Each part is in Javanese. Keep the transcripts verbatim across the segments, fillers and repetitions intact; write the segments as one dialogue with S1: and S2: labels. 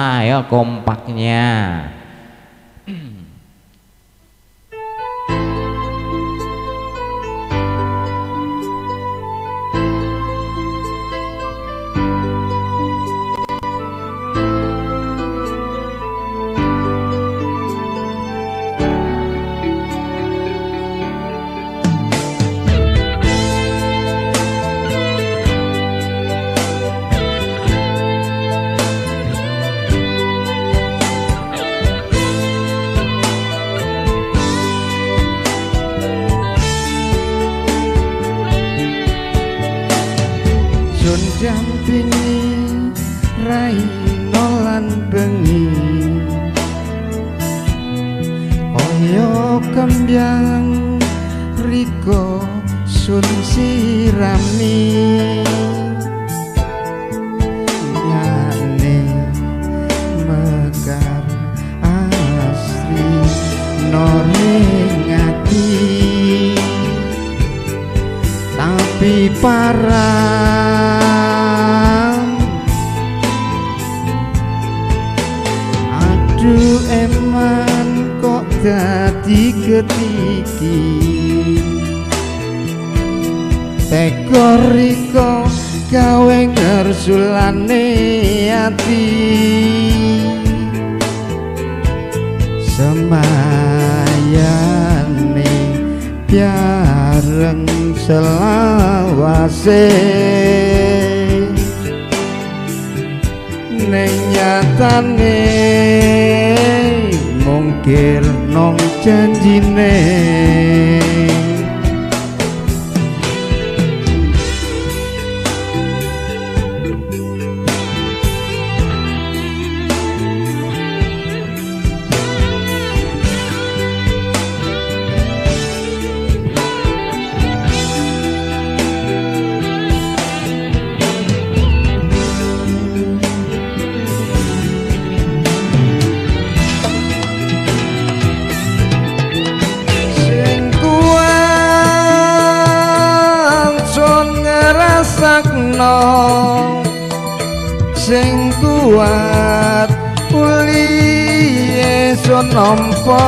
S1: Ayo kompaknya.
S2: Dampingi raino lan bengi kaya kembyang riko sun sirami nyane mekar asri noring ati tapi parah aduh eman kok dadi ketiki teko riko gawe ngersulane ati semayane biareng selawase neng nyatane mungkir nong janjine sing kuat uli iso nampa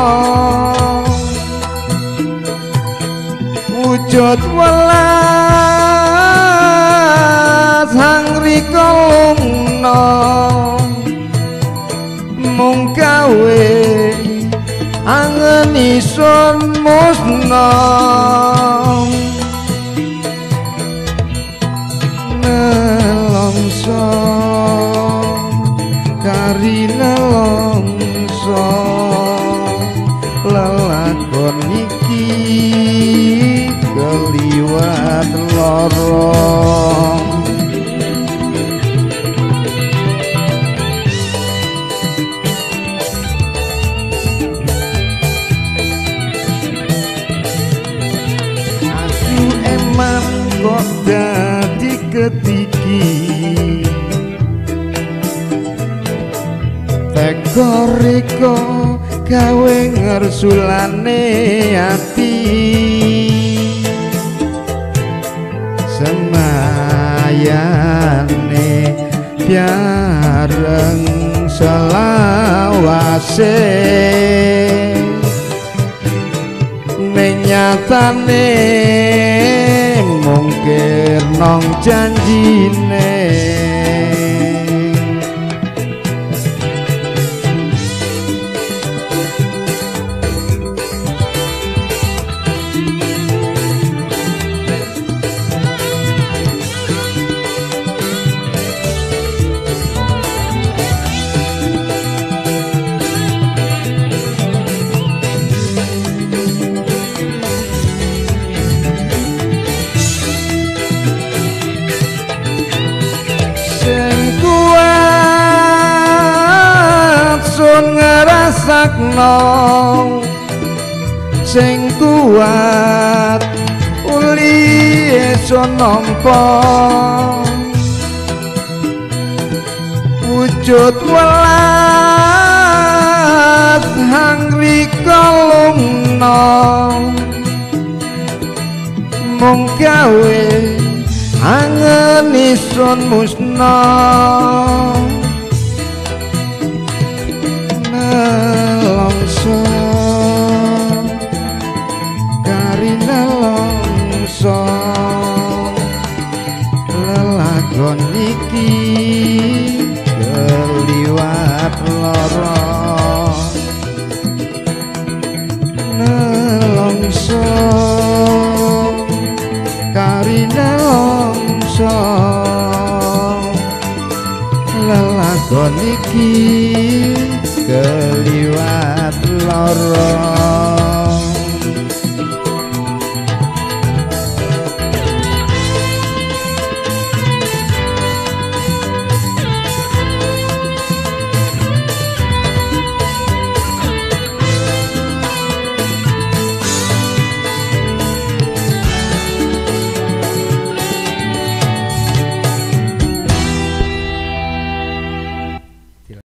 S2: wujud welas hangrika lungna mung gawe angen ison musna nelongso karina longso lelakon iki keliwat lorong aku emang kok dadi ketiki teko riko gawe ngersulane ati semayane biareng selawase nyatane mungkir nong janjine ngrasakno sing kuat uli iso nampa wujud welas hangrika lungna mung gawe angen ison musna iki keliwat lara